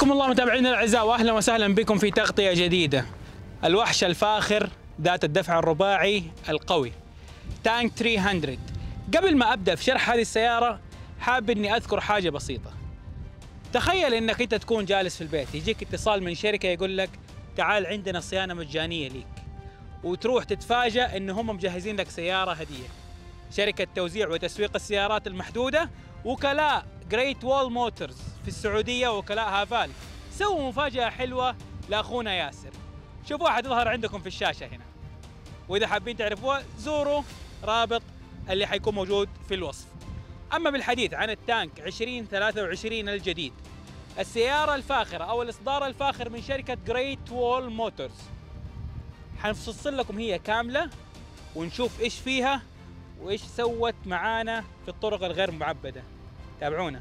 حياكم الله متابعينا الاعزاء، واهلا وسهلا بكم في تغطيه جديده. الوحش الفاخر ذات الدفع الرباعي القوي تانك 300. قبل ما ابدا في شرح هذه السياره حاب اني اذكر حاجه بسيطه. تخيل انك انت تكون جالس في البيت، يجيك اتصال من شركه يقول لك تعال عندنا صيانه مجانيه ليك، وتروح تتفاجأ ان هم مجهزين لك سياره هديه. شركه توزيع وتسويق السيارات المحدوده وكلاء جريت وول موتورز في السعوديه وكلاء هافال سووا مفاجاه حلوه لاخونا ياسر. شوفوها حتظهر عندكم في الشاشه هنا، واذا حابين تعرفوها زوروا رابط اللي حيكون موجود في الوصف. اما بالحديث عن التانك 2023 الجديد، السياره الفاخره او الاصدار الفاخر من شركه جريت وول موتورز، حنفصل لكم هي كامله ونشوف ايش فيها وايش سوت معانا في الطرق الغير معبده. تابعونا.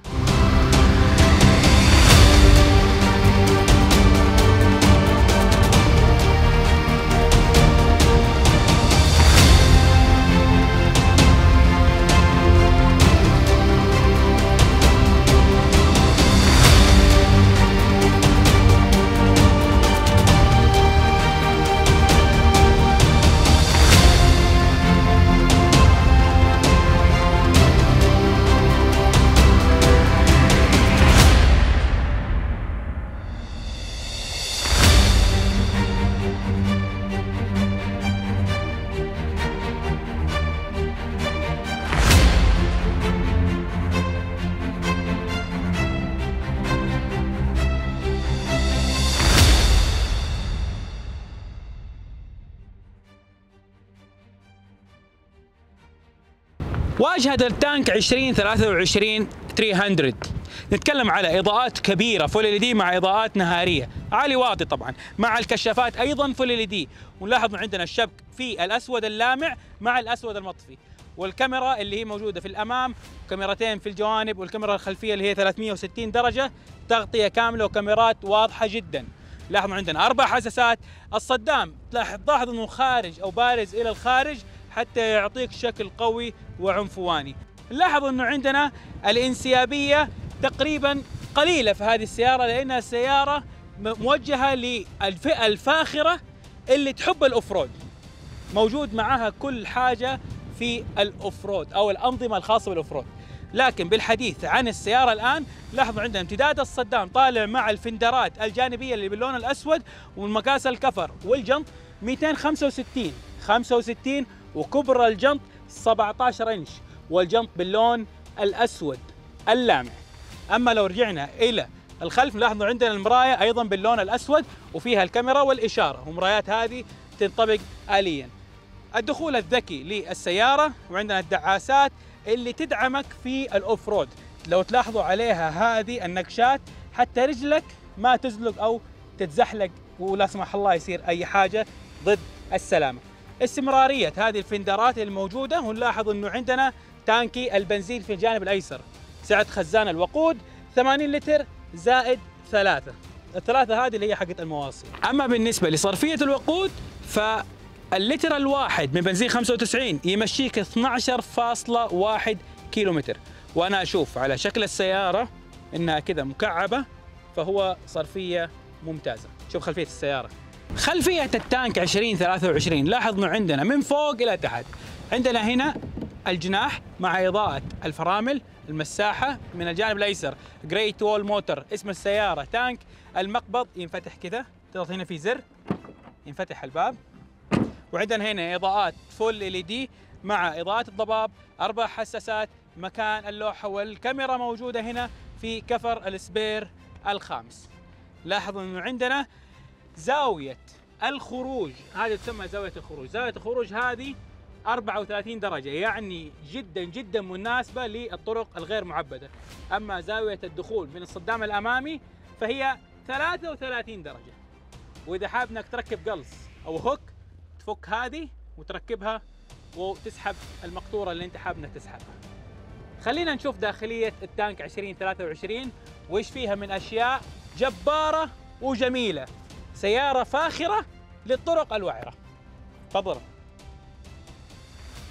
واجهة التانك 2023 300 نتكلم على اضاءات كبيره فول ال دي مع اضاءات نهاريه عالي واطي طبعا، مع الكشافات ايضا فول ال دي، ونلاحظ عندنا الشبك في الاسود اللامع مع الاسود المطفي، والكاميرا اللي هي موجوده في الامام، كاميرتين في الجوانب، والكاميرا الخلفيه اللي هي 360 درجه تغطيه كامله وكاميرات واضحه جدا. لاحظوا عندنا 4 حساسات، الصدام تلاحظ انه خارج او بارز الى الخارج حتى يعطيك شكل قوي وعنفواني. نلاحظ انه عندنا الانسيابيه تقريبا قليله في هذه السياره، لانها السياره موجهه للفئه الفاخره اللي تحب الاوفرود. موجود معها كل حاجه في الاوفرود او الانظمه الخاصه بالاوفرود. لكن بالحديث عن السياره الان، لاحظوا عندنا امتداد الصدام طالع مع الفندرات الجانبيه اللي باللون الاسود، والمقاس الكفر والجنط 265 65، وكبر الجنط 17 انش، والجنط باللون الاسود اللامع. اما لو رجعنا الى الخلف نلاحظ عندنا المرايه ايضا باللون الاسود وفيها الكاميرا والاشاره، ومرايات هذه تنطبق آليا. الدخول الذكي للسياره، وعندنا الدعاسات اللي تدعمك في الاوف رود. لو تلاحظوا عليها هذه النقشات حتى رجلك ما تزلق او تتزحلق ولا سمح الله يصير اي حاجه ضد السلامه. استمراريه هذه الفندرات الموجوده، ونلاحظ انه عندنا تانكي البنزين في الجانب الايسر، سعه خزان الوقود 80 لتر زائد 3، الثلاثه هذه اللي هي حقت المواصل. اما بالنسبه لصرفيه الوقود، فاللتر الواحد من بنزين 95 يمشيك 12.1 كيلومتر، وانا اشوف على شكل السياره انها كذا مكعبه، فهو صرفيه ممتازه. شوف خلفيه السياره. خلفية التانك 2023 لاحظ انه عندنا من فوق الى تحت، عندنا هنا الجناح مع اضاءة الفرامل، المساحة من الجانب الايسر جريت وول موتور اسم السيارة تانك. المقبض ينفتح كذا، تضغط هنا في زر ينفتح الباب، وعندنا هنا اضاءات فول ال دي مع اضاءة الضباب، 4 حساسات، مكان اللوحة والكاميرا موجودة هنا في كفر السبير الخامس. لاحظوا انه عندنا زاوية الخروج، هذه تسمى زاوية الخروج. زاوية الخروج هذه 34 درجة، يعني جدا جدا مناسبة للطرق الغير معبدة. أما زاوية الدخول من الصدام الأمامي فهي 33 درجة. وإذا حاب إنك تركب قلص أو هوك، تفك هذه وتركبها وتسحب المقطورة اللي أنت حاب إنك تسحبها. خلينا نشوف داخلية التانك 2023 وإيش فيها من أشياء جبارة وجميلة. سيارة فاخرة للطرق الوعرة. تفضل.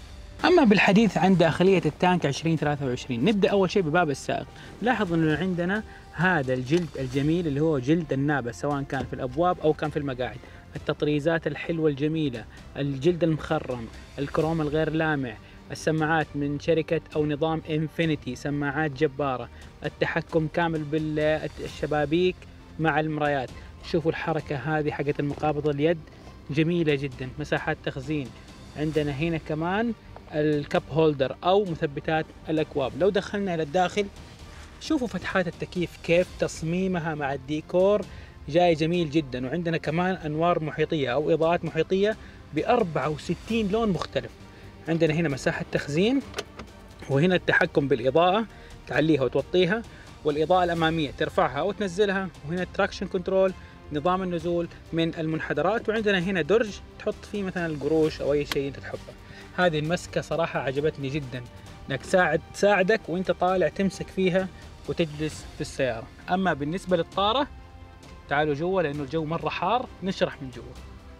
اما بالحديث عن داخليه التانك 2023، نبدا اول شيء بباب السائق. لاحظ انه عندنا هذا الجلد الجميل اللي هو جلد النابه، سواء كان في الابواب او كان في المقاعد، التطريزات الحلوه الجميله، الجلد المخرم، الكروم الغير لامع، السماعات من شركه او نظام انفينيتي، سماعات جباره، التحكم كامل بالشبابيك مع المرايات. شوفوا الحركه هذه حقت المقابضه اليد جميله جدا. مساحات تخزين، عندنا هنا كمان الكب هولدر او مثبتات الاكواب. لو دخلنا الى الداخل شوفوا فتحات التكييف كيف تصميمها مع الديكور جاي جميل جدا. وعندنا كمان انوار محيطيه او اضاءات محيطيه ب 64 لون مختلف. عندنا هنا مساحه تخزين، وهنا التحكم بالاضاءه تعليها وتوطيها، والاضاءه الاماميه ترفعها او تنزلها، وهنا التراكشن كنترول نظام النزول من المنحدرات. وعندنا هنا درج تحط فيه مثلا القروش او اي شيء انت تحبه. هذه المسكه صراحه عجبتني جدا، انك تساعدك وانت طالع تمسك فيها وتجلس في السياره. اما بالنسبه للطاره تعالوا جوا لانه الجو مره حار، نشرح من جوا.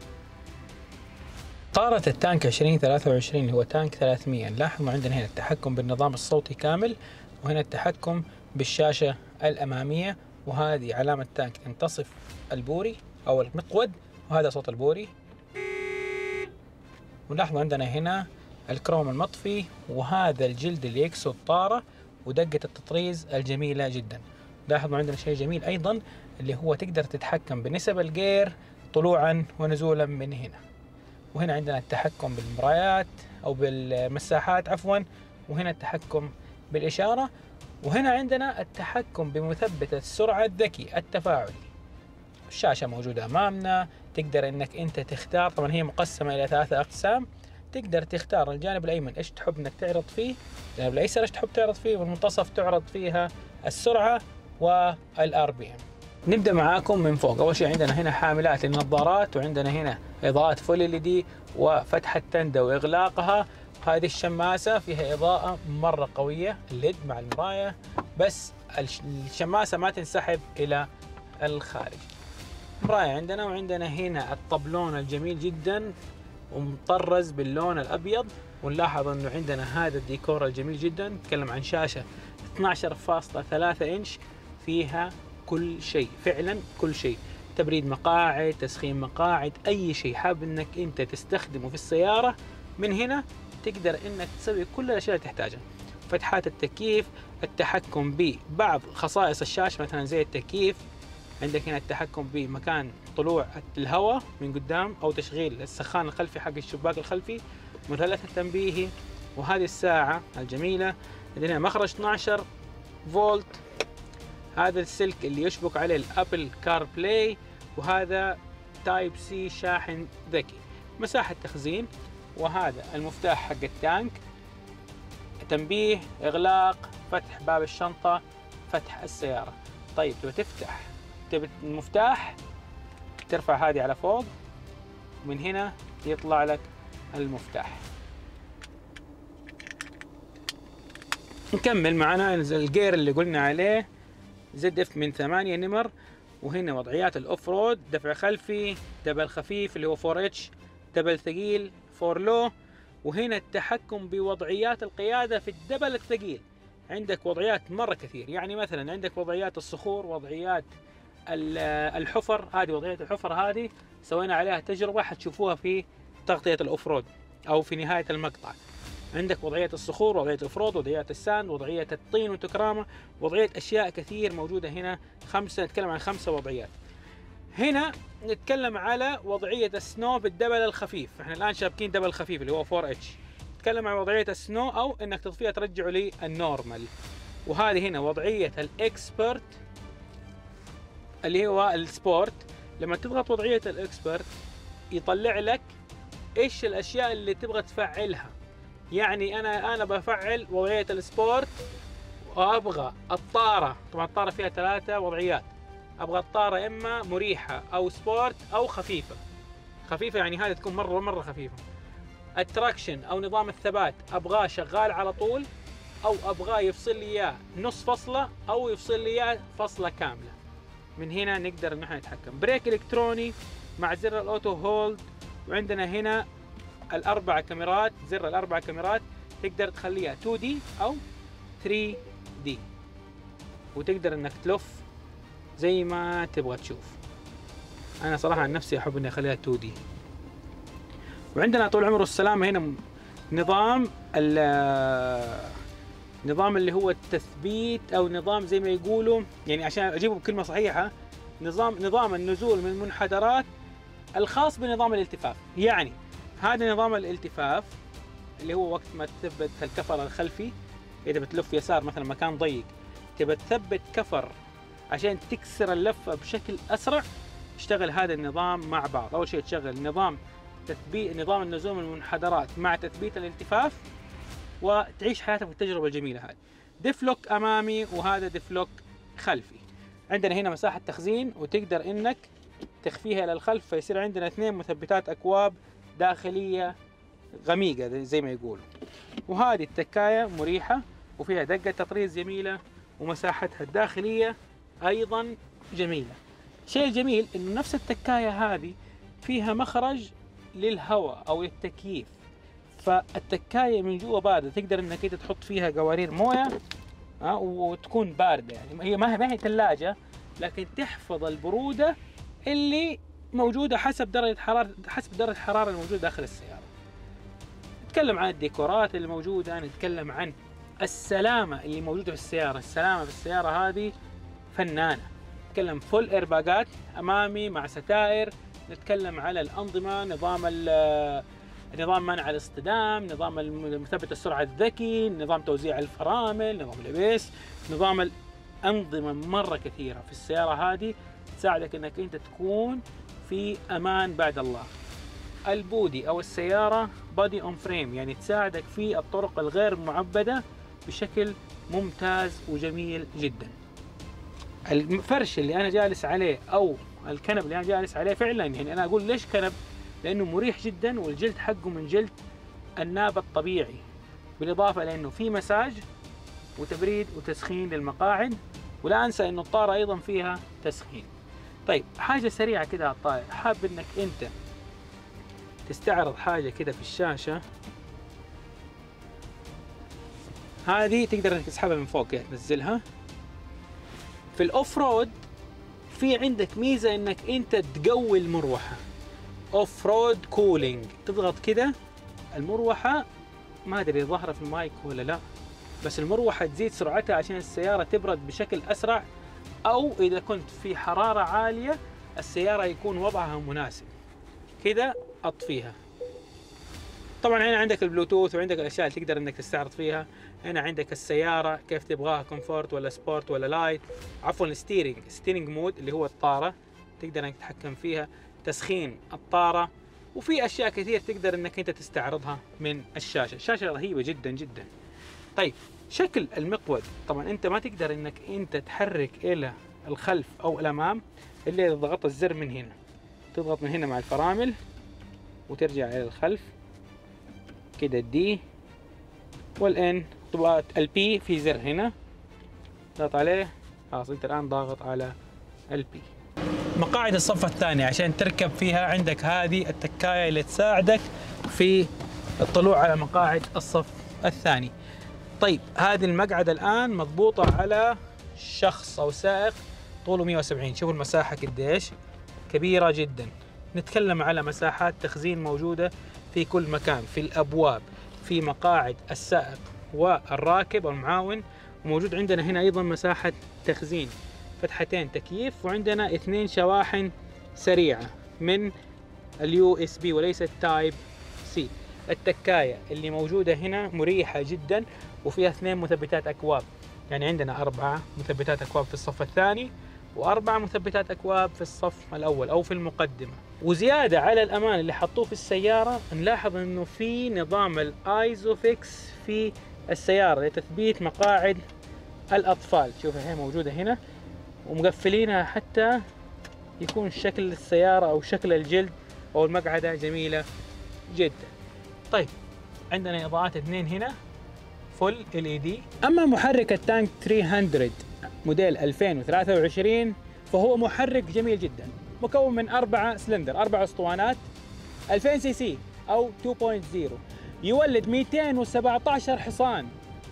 طارة التانك 2023 هو تانك 300. نلاحظ عندنا هنا التحكم بالنظام الصوتي كامل، وهنا التحكم بالشاشة الأمامية، وهذه علامة تانك تنتصف البوري أو المقود، وهذا صوت البوري. ونلاحظ عندنا هنا الكروم المطفي، وهذا الجلد اللي يكسو الطارة، ودقة التطريز الجميلة جدا. لاحظوا عندنا شيء جميل أيضا اللي هو تقدر تتحكم بنسب الجير طلوعا ونزولا من هنا. وهنا عندنا التحكم بالمرايات أو بالمساحات عفوا، وهنا التحكم بالإشارة، وهنا عندنا التحكم بمثبت السرعة الذكي التفاعلي. الشاشة موجودة أمامنا، تقدر إنك أنت تختار، طبعا هي مقسمة إلى 3 أقسام، تقدر تختار الجانب الأيمن إيش تحب إنك تعرض فيه، الجانب الأيسر إيش تحب تعرض فيه، والمنتصف تعرض فيها السرعة والار بي ام. نبدأ معاكم من فوق. أول شيء عندنا هنا حاملات للنظارات، وعندنا هنا إضاءات فول LED وفتحة تندة وإغلاقها. هذه الشماسة فيها إضاءة مرة قوية، الليد مع المراية، بس الشماسة ما تنسحب إلى الخارج. مراية عندنا، وعندنا هنا الطبلون الجميل جدا ومطرز باللون الأبيض. ونلاحظ أنه عندنا هذا الديكور الجميل جدا. نتكلم عن شاشة 12.3 إنش فيها كل شيء، فعلا كل شيء، تبريد مقاعد، تسخين مقاعد، أي شيء حاب أنك أنت تستخدمه في السيارة من هنا تقدر أنك تسوي كل الأشياء اللي تحتاجها. فتحات التكييف، التحكم ببعض خصائص الشاشة مثلا زي التكييف، عندك هنا التحكم بمكان طلوع الهواء من قدام أو تشغيل السخان الخلفي حق الشباك الخلفي، مثلث التنبيهي، وهذه الساعة الجميلة. عندنا مخرج 12 فولت، هذا السلك اللي يشبك عليه الابل كار بلاي، وهذا تايب سي شاحن ذكي، مساحة تخزين، وهذا المفتاح حق التانك، تنبيه، اغلاق، فتح باب الشنطة، فتح السيارة. طيب تفتح المفتاح ترفع هذه على فوق، ومن هنا يطلع لك المفتاح. نكمل معنا الجير اللي قلنا عليه ZF من 8 نمر، وهنا وضعيات الاوف رود، دفع خلفي، دبل خفيف اللي هو 4H، دبل ثقيل 4 لو، وهنا التحكم بوضعيات القيادة في الدبل الثقيل. عندك وضعيات مرة كثير، يعني مثلا عندك وضعيات الصخور، وضعيات الحفر. هذه وضعية الحفر هذه سوينا عليها تجربة حتشوفوها في تغطية الاوف رود او في نهاية المقطع. عندك وضعية الصخور، وضعية الأوفرود، وضعية الساند، وضعية الطين والتكرامة، وضعية أشياء كثير موجودة هنا. نتكلم عن 5 وضعيات. هنا نتكلم على وضعية السنو بالدبل الخفيف، احنا الآن شابكين دبل خفيف اللي هو 4H. نتكلم عن وضعية السنو أو إنك تطفيها ترجعه للنورمال. وهذه هنا وضعية الإكسبرت اللي هو السبورت. لما تضغط وضعية الإكسبرت يطلع لك إيش الأشياء اللي تبغى تفعلها. يعني أنا بفعل وضعية السبورت وأبغى الطارة، طبعا الطارة فيها 3 وضعيات، أبغى الطارة إما مريحة أو سبورت أو خفيفة. خفيفة يعني هذه تكون مرة خفيفة. التراكشن أو نظام الثبات أبغاه شغال على طول، أو أبغاه يفصل لي إياه نص فصلة، أو يفصل لي إياه فصلة كاملة. من هنا نقدر إن احنا نتحكم. بريك إلكتروني مع زر الأوتو هولد. وعندنا هنا الاربع كاميرات، زر الاربع كاميرات تقدر تخليها 2D او 3D، وتقدر انك تلف زي ما تبغى تشوف. انا صراحه عن نفسي احب اني اخليها 2D. وعندنا طول عمره السلامه هنا نظام اللي هو التثبيت، او نظام زي ما يقولوا، يعني عشان اجيبه بكلمه صحيحه، نظام النزول من المنحدرات الخاص بنظام الالتفاف. يعني هذا نظام الالتفاف اللي هو وقت ما تثبت الكفر الخلفي، اذا بتلف يسار مثلا مكان ضيق تبى تثبت كفر عشان تكسر اللفه بشكل اسرع، اشتغل هذا النظام مع بعض. اول شيء تشغل نظام النزول من المنحدرات مع تثبيت الالتفاف، وتعيش حياتك بالتجربه الجميله هذه. ديفلوك امامي وهذا ديفلوك خلفي. عندنا هنا مساحه تخزين، وتقدر انك تخفيها الى الخلف، فيصير عندنا 2 مثبتات اكواب داخليه غميقه زي ما يقولوا. وهذه التكايه مريحه وفيها دقه تطريز جميله، ومساحتها الداخليه ايضا جميله. الشيء الجميل انه نفس التكايه هذه فيها مخرج للهواء او للتكييف، فالتكايه من جوا بارده، تقدر انك انت تحط فيها قوارير مويه وتكون بارده. يعني هي ما هي ثلاجه، لكن تحفظ البروده اللي موجوده حسب درجه الحراره الموجوده داخل السياره. نتكلم عن الديكورات اللي موجوده، نتكلم عن السلامه اللي موجوده في السياره. السلامه في السياره هذه فنانه. نتكلم فل ايرباجات امامي مع ستائر، نتكلم على الانظمه، نظام منع الاصطدام، نظام مثبت السرعه الذكي، نظام توزيع الفرامل، نظام الابيس، نظام الانظمه مره كثيره في السياره هذه تساعدك انك انت تكون في امان بعد الله. البودي او السياره بودي اون فريم، يعني تساعدك في الطرق الغير معبده بشكل ممتاز وجميل جدا. الفرش اللي انا جالس عليه او الكنب اللي انا جالس عليه فعلا، يعني انا اقول ليش كنب؟ لانه مريح جدا، والجلد حقه من جلد الناب الطبيعي، بالاضافه لانه في مساج وتبريد وتسخين للمقاعد، ولا انسى انه الطاره ايضا فيها تسخين. طيب حاجه سريعه كده على الطائر، حاب انك انت تستعرض حاجه كده في الشاشه هذه، تقدر انك تسحبها من فوق كده تنزلها. في الاوف رود في عندك ميزه انك انت تقوي المروحه، اوف رود كولينج، تضغط كده المروحه، ما ادري ظاهره في المايك ولا لا، بس المروحه تزيد سرعتها عشان السياره تبرد بشكل اسرع، او اذا كنت في حراره عاليه السياره يكون وضعها مناسب كده اطفيها. طبعا هنا عندك البلوتوث وعندك الاشياء اللي تقدر انك تستعرض فيها. هنا عندك السياره كيف تبغاها، كومفورت ولا سبورت ولا لايت، عفوا الستيرنج مود اللي هو الطاره تقدر انك تتحكم فيها، تسخين الطاره، وفي اشياء كثير تقدر انك انت تستعرضها من الشاشه. الشاشه رهيبه جدا جدا. طيب شكل المقود، طبعا انت ما تقدر انك انت تحرك الى الخلف او الامام الا اذا ضغطت الزر من هنا. تضغط من هنا مع الفرامل وترجع الى الخلف كده، الدي والان. تبغى البي في زر هنا ضغط عليه، خلاص انت الان ضاغط على البي. مقاعد الصف الثاني عشان تركب فيها عندك هذه التكايه اللي تساعدك في الطلوع على مقاعد الصف الثاني. طيب هذه المقعدة الآن مضبوطة على شخص أو سائق طوله 170. شوفوا المساحة قديش كبيرة جدا. نتكلم على مساحات تخزين موجودة في كل مكان، في الأبواب، في مقاعد السائق والراكب والمعاون. وموجود عندنا هنا أيضا مساحة تخزين، فتحتين تكييف، وعندنا 2 شواحن سريعة من اليو اس بي وليس التايب سي. التكاية اللي موجودة هنا مريحة جدا، وفيها 2 مثبتات أكواب، يعني عندنا 4 مثبتات أكواب في الصف الثاني و4 مثبتات أكواب في الصف الأول أو في المقدمة. وزيادة على الأمان اللي حطوه في السيارة، نلاحظ إنه في نظام الآيزوفيكس في السيارة لتثبيت مقاعد الأطفال. شوفها هي موجودة هنا ومقفلينها حتى يكون شكل السيارة أو شكل الجلد أو المقعدة جميلة جدا. طيب عندنا إضاءات 2 هنا فل LED. أما محرك التانك 300 موديل 2023 فهو محرك جميل جدا، مكون من 4 سلندر، 4 اسطوانات، 2000 سي سي أو 2.0 يولد 217 حصان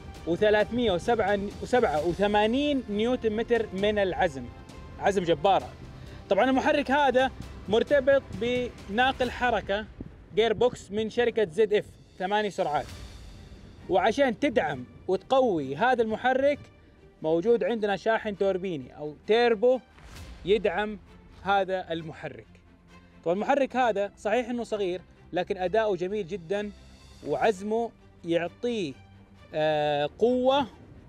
و387 نيوتن متر من العزم، عزم جبارة. طبعا المحرك هذا مرتبط بناقل حركة جير بوكس من شركة زد اف 8 سرعات، وعشان تدعم وتقوي هذا المحرك موجود عندنا شاحن توربيني أو تيربو يدعم هذا المحرك. طبعا المحرك هذا صحيح انه صغير لكن اداؤه جميل جدا، وعزمه يعطيه قوة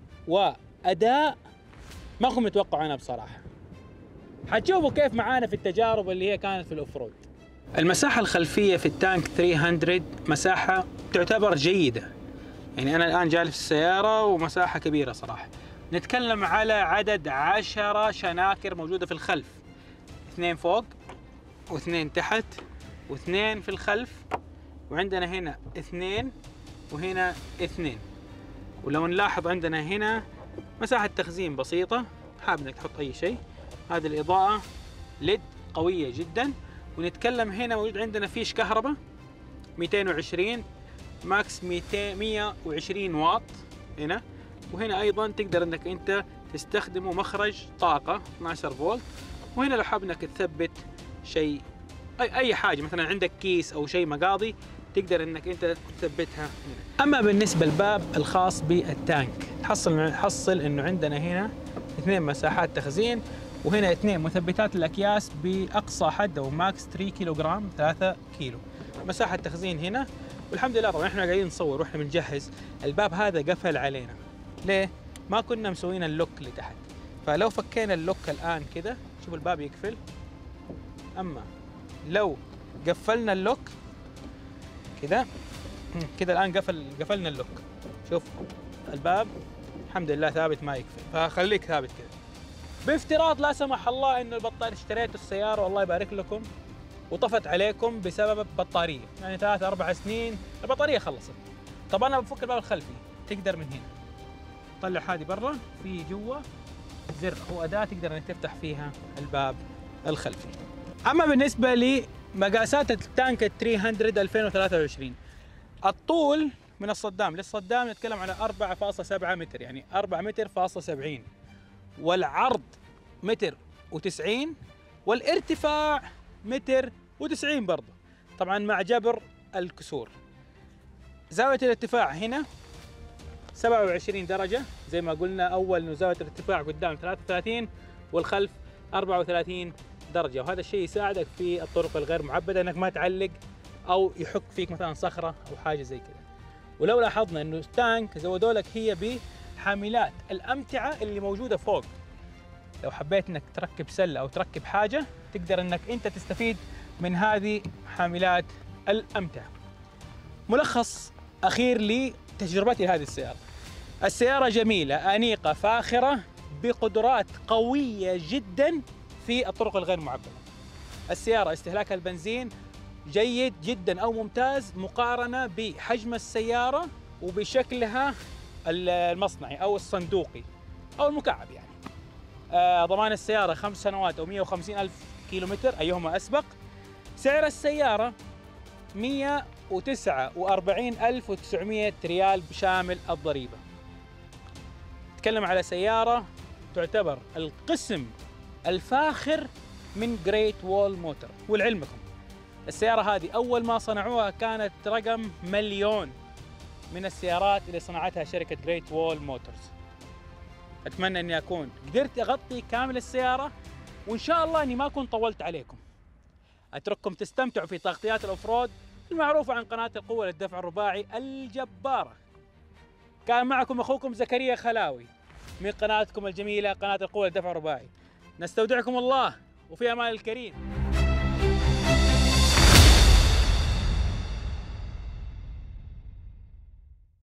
واداء ما كنت متوقع عنها بصراحة. حتشوفوا كيف معانا في التجارب اللي هي كانت في الاوفرود. المساحة الخلفية في التانك 300 مساحة تعتبر جيدة، يعني انا الان جالس في السيارة ومساحة كبيرة صراحة. نتكلم على عدد 10 شناكر موجودة في الخلف، 2 فوق و2 تحت و2 في الخلف، وعندنا هنا 2 وهنا 2. ولو نلاحظ عندنا هنا مساحة تخزين بسيطة، حاب انك تحط اي شيء. هذه الإضاءة ليد قوية جدا. ونتكلم هنا موجود عندنا فيش كهرباء 220 ماكس 120 واط هنا، وهنا ايضا تقدر انك انت تستخدمه مخرج طاقة 12 فولت. وهنا لو حاب انك تثبت شيء اي حاجة، مثلا عندك كيس او شيء مقاضي تقدر انك انت تثبتها هنا. اما بالنسبة للباب الخاص بالتانك، تحصل انه عندنا هنا 2 مساحات تخزين، وهنا 2 مثبتات الاكياس باقصى حد او ماكس 3 كيلو جرام 3 كيلو مساحة تخزين هنا. والحمد لله طبعا احنا قاعدين نصور واحنا بنجهز، الباب هذا قفل علينا. ليه؟ ما كنا مسوين اللوك لتحت، فلو فكينا اللوك الان كذا شوف الباب يقفل. اما لو قفلنا اللوك كذا الان قفلنا اللوك، شوف الباب الحمد لله ثابت ما يقفل، فخليك ثابت كذا. بافتراض لا سمح الله انه البطارية اشتريتوا السيارة والله يبارك لكم وطفت عليكم بسبب بطارية، يعني 3-4 سنين البطارية خلصت. طب انا بفك الباب الخلفي، تقدر من هنا طلع هذه برا، في جوا زر هو أداة تقدر انك تفتح فيها الباب الخلفي. اما بالنسبة لمقاسات التانك 300 2023، الطول من الصدام للصدام نتكلم على 4.7 متر، يعني 4 متر فاصلة 70، والعرض متر و90، والارتفاع متر و90 برضه، طبعا مع جبر الكسور. زاوية الارتفاع هنا 27 درجة زي ما قلنا أول، إنه زاوية الارتفاع قدام 33 والخلف 34 درجة، وهذا الشيء يساعدك في الطرق الغير معبدة إنك ما تعلق أو يحك فيك مثلا صخرة أو حاجة زي كذا. ولو لاحظنا إنه التانك زودوا لك هي بحاملات الأمتعة اللي موجودة فوق، لو حبيت إنك تركب سلة أو تركب حاجة تقدر إنك أنت تستفيد من هذه حاملات الأمتعة. ملخص أخير لتجربتي هذه السيارة. السيارة جميلة أنيقة فاخرة بقدرات قوية جدا في الطرق الغير معبدة. السيارة استهلاك البنزين جيد جدا أو ممتاز مقارنة بحجم السيارة وبشكلها المصنعي أو الصندوقي أو المكعب يعني. ضمان السيارة 5 سنوات أو 150 ألف كيلومتر أيهما أسبق. سعر السيارة 149,900 ريال بشامل الضريبة. نتكلم على سيارة تعتبر القسم الفاخر من جريت وول موتور. ولعلمكم السيارة هذه أول ما صنعوها كانت رقم مليون من السيارات اللي صنعتها شركة جريت وول موتورز. أتمنى أني أكون قدرت أغطي كامل السيارة، وإن شاء الله أني ما أكون طولت عليكم. أترككم تستمتعوا في تغطيات الأوفرود المعروفة عن قناة القوة للدفع الرباعي الجبارة. كان معكم أخوكم زكريا خلاوي من قناتكم الجميلة قناة القوة للدفع الرباعي. نستودعكم الله وفي أمان الكريم.